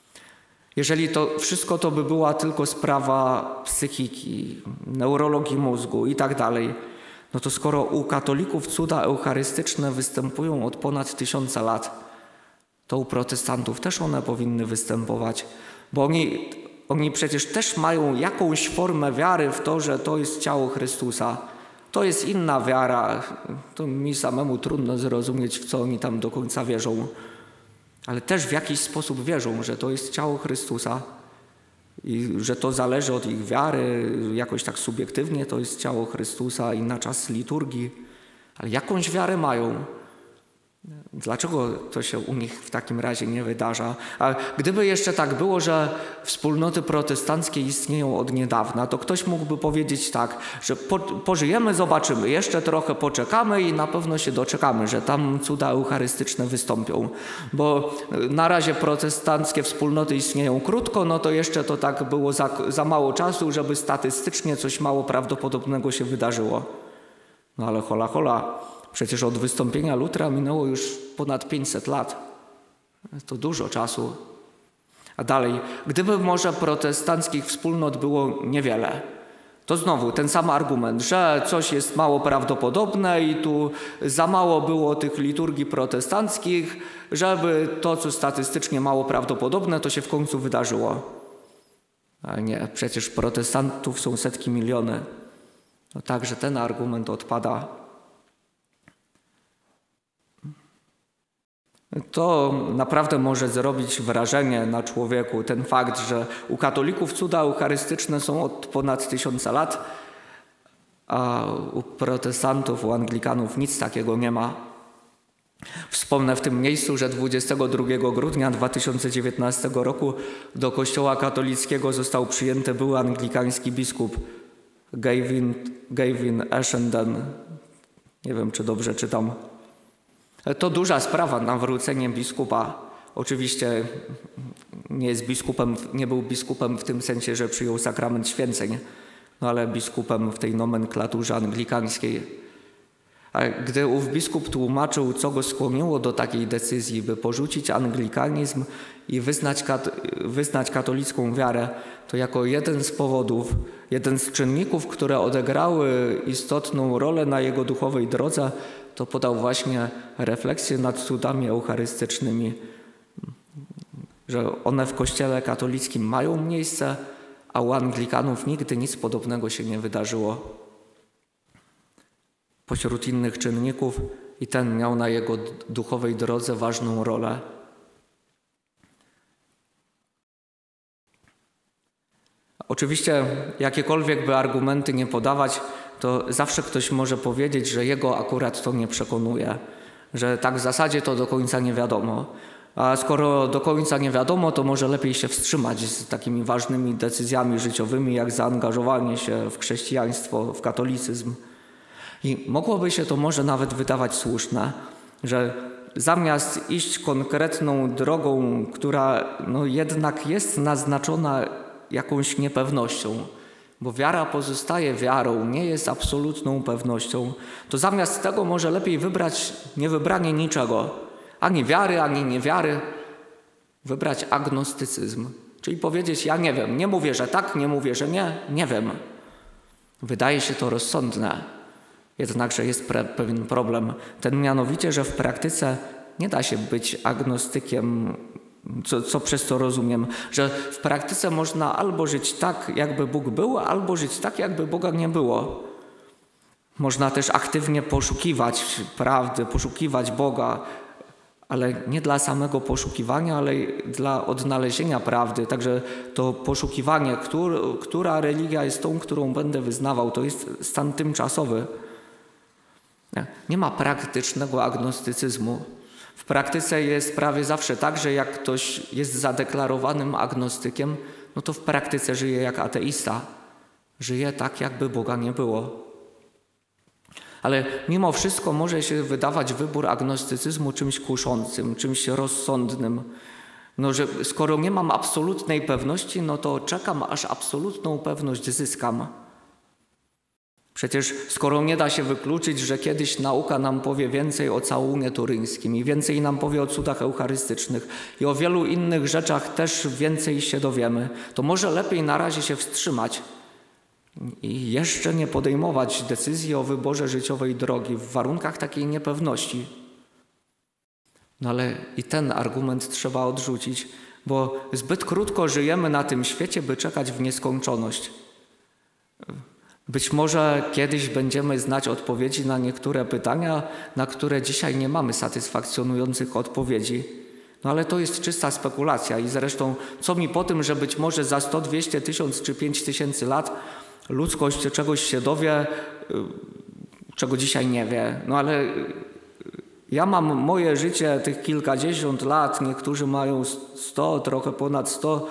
Jeżeli to wszystko to by była tylko sprawa psychiki, neurologii mózgu i tak dalej, no to skoro u katolików cuda eucharystyczne występują od ponad tysiąca lat, to u protestantów też one powinny występować, bo oni, oni przecież też mają jakąś formę wiary w to, że to jest ciało Chrystusa. To jest inna wiara. To mi samemu trudno zrozumieć, w co oni tam do końca wierzą. Ale też w jakiś sposób wierzą, że to jest ciało Chrystusa i że to zależy od ich wiary, jakoś tak subiektywnie to jest ciało Chrystusa i na czas liturgii. Ale jakąś wiarę mają. Dlaczego to się u nich w takim razie nie wydarza? A gdyby jeszcze tak było, że wspólnoty protestanckie istnieją od niedawna, to ktoś mógłby powiedzieć tak, że po, pożyjemy, zobaczymy, jeszcze trochę poczekamy i na pewno się doczekamy, że tam cuda eucharystyczne wystąpią. Bo na razie protestanckie wspólnoty istnieją krótko, no to jeszcze to tak było za, za mało czasu, żeby statystycznie coś mało prawdopodobnego się wydarzyło. No ale hola, hola. Przecież od wystąpienia Lutra minęło już ponad pięćset lat. To dużo czasu. A dalej, gdyby może protestanckich wspólnot było niewiele, to znowu ten sam argument, że coś jest mało prawdopodobne i tu za mało było tych liturgii protestanckich, żeby to, co statystycznie mało prawdopodobne, to się w końcu wydarzyło. Ale nie, przecież protestantów są setki miliony. No także ten argument odpada. To naprawdę może zrobić wrażenie na człowieku, ten fakt, że u katolików cuda eucharystyczne są od ponad tysiąca lat, a u protestantów, u anglikanów nic takiego nie ma. Wspomnę w tym miejscu, że dwudziestego drugiego grudnia dwa tysiące dziewiętnastego roku do Kościoła katolickiego został przyjęty były anglikański biskup Gavin, Gavin Ashenden. Nie wiem, czy dobrze czytam. To duża sprawa, nawrócenie biskupa. Oczywiście nie jest biskupem, nie był biskupem w tym sensie, że przyjął sakrament święceń, no ale biskupem w tej nomenklaturze anglikańskiej. A gdy ów biskup tłumaczył, co go skłoniło do takiej decyzji, by porzucić anglikanizm i wyznać, kat wyznać katolicką wiarę, to jako jeden z powodów, jeden z czynników, które odegrały istotną rolę na jego duchowej drodze, to podał właśnie refleksję nad cudami eucharystycznymi, że one w Kościele katolickim mają miejsce, a u anglikanów nigdy nic podobnego się nie wydarzyło. Pośród innych czynników i ten miał na jego duchowej drodze ważną rolę. Oczywiście jakiekolwiek by argumenty nie podawać, to zawsze ktoś może powiedzieć, że jego akurat to nie przekonuje, że tak w zasadzie to do końca nie wiadomo. A skoro do końca nie wiadomo, to może lepiej się wstrzymać z takimi ważnymi decyzjami życiowymi, jak zaangażowanie się w chrześcijaństwo, w katolicyzm. I mogłoby się to może nawet wydawać słuszne, że zamiast iść konkretną drogą, która no jednak jest naznaczona jakąś niepewnością, bo wiara pozostaje wiarą, nie jest absolutną pewnością, to zamiast tego może lepiej wybrać niewybranie niczego, ani wiary, ani niewiary, wybrać agnostycyzm, czyli powiedzieć: ja nie wiem, nie mówię, że tak, nie mówię, że nie, nie wiem. Wydaje się to rozsądne, jednakże jest pewien problem, ten mianowicie, że w praktyce nie da się być agnostykiem, co, co przez to rozumiem, że w praktyce można albo żyć tak, jakby Bóg był, albo żyć tak, jakby Boga nie było. Można też aktywnie poszukiwać prawdy, poszukiwać Boga, ale nie dla samego poszukiwania, ale dla odnalezienia prawdy. Także to poszukiwanie, który, która religia jest tą, którą będę wyznawał, to jest stan tymczasowy. Nie ma praktycznego agnostycyzmu. W praktyce jest prawie zawsze tak, że jak ktoś jest zadeklarowanym agnostykiem, no to w praktyce żyje jak ateista. Żyje tak, jakby Boga nie było. Ale mimo wszystko może się wydawać wybór agnostycyzmu czymś kuszącym, czymś rozsądnym. No, że skoro nie mam absolutnej pewności, no to czekam, aż absolutną pewność zyskam. Przecież skoro nie da się wykluczyć, że kiedyś nauka nam powie więcej o całunie turyńskim i więcej nam powie o cudach eucharystycznych i o wielu innych rzeczach też więcej się dowiemy, to może lepiej na razie się wstrzymać i jeszcze nie podejmować decyzji o wyborze życiowej drogi w warunkach takiej niepewności. No ale i ten argument trzeba odrzucić, bo zbyt krótko żyjemy na tym świecie, by czekać w nieskończoność. Być może kiedyś będziemy znać odpowiedzi na niektóre pytania, na które dzisiaj nie mamy satysfakcjonujących odpowiedzi. No ale to jest czysta spekulacja i zresztą co mi po tym, że być może za sto, dwieście, tysiąc czy pięć tysięcy lat ludzkość czegoś się dowie, czego dzisiaj nie wie. No ale ja mam moje życie, tych kilkadziesiąt lat, niektórzy mają sto, trochę ponad sto.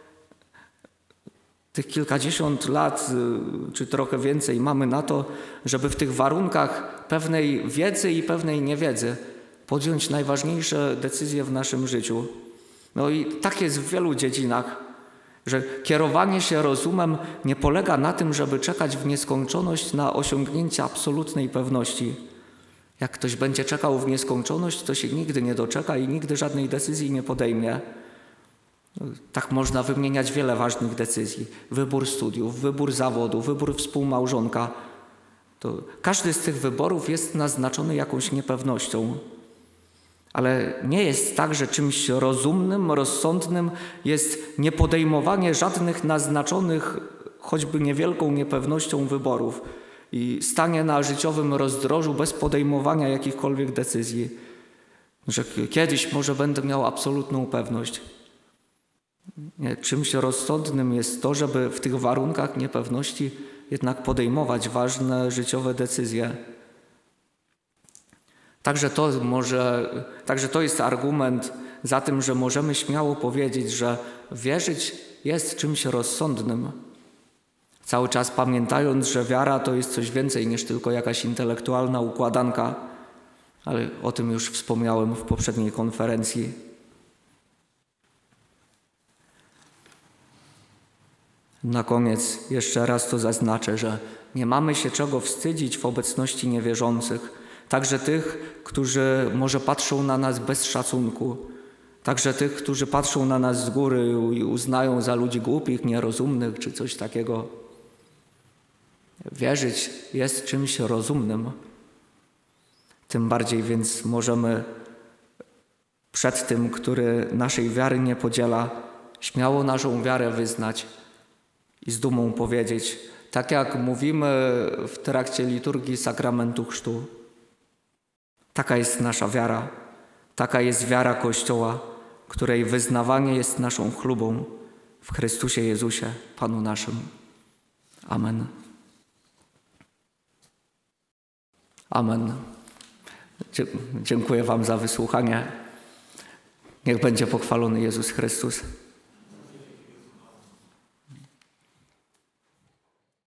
Tych kilkadziesiąt lat, czy trochę więcej mamy na to, żeby w tych warunkach pewnej wiedzy i pewnej niewiedzy podjąć najważniejsze decyzje w naszym życiu. No i tak jest w wielu dziedzinach, że kierowanie się rozumem nie polega na tym, żeby czekać w nieskończoność na osiągnięcie absolutnej pewności. Jak ktoś będzie czekał w nieskończoność, to się nigdy nie doczeka i nigdy żadnej decyzji nie podejmie. Tak można wymieniać wiele ważnych decyzji. Wybór studiów, wybór zawodu, wybór współmałżonka. To każdy z tych wyborów jest naznaczony jakąś niepewnością. Ale nie jest tak, że czymś rozumnym, rozsądnym jest niepodejmowanie żadnych naznaczonych, choćby niewielką niepewnością wyborów i stanie na życiowym rozdrożu bez podejmowania jakichkolwiek decyzji. Że kiedyś może będę miał absolutną pewność. Nie, czymś rozsądnym jest to, żeby w tych warunkach niepewności jednak podejmować ważne życiowe decyzje. Także to, może, także to jest argument za tym, że możemy śmiało powiedzieć, że wierzyć jest czymś rozsądnym. Cały czas pamiętając, że wiara to jest coś więcej niż tylko jakaś intelektualna układanka, ale o tym już wspomniałem w poprzedniej konferencji. Na koniec jeszcze raz to zaznaczę, że nie mamy się czego wstydzić w obecności niewierzących, także tych, którzy może patrzą na nas bez szacunku, także tych, którzy patrzą na nas z góry i uznają za ludzi głupich, nierozumnych czy coś takiego. Wierzyć jest czymś rozumnym. Tym bardziej więc możemy przed tym, który naszej wiary nie podziela, śmiało naszą wiarę wyznać i z dumą powiedzieć, tak jak mówimy w trakcie liturgii sakramentu chrztu. Taka jest nasza wiara, taka jest wiara Kościoła, której wyznawanie jest naszą chlubą w Chrystusie Jezusie, Panu naszym. Amen. Amen. Dziękuję Wam za wysłuchanie. Niech będzie pochwalony Jezus Chrystus.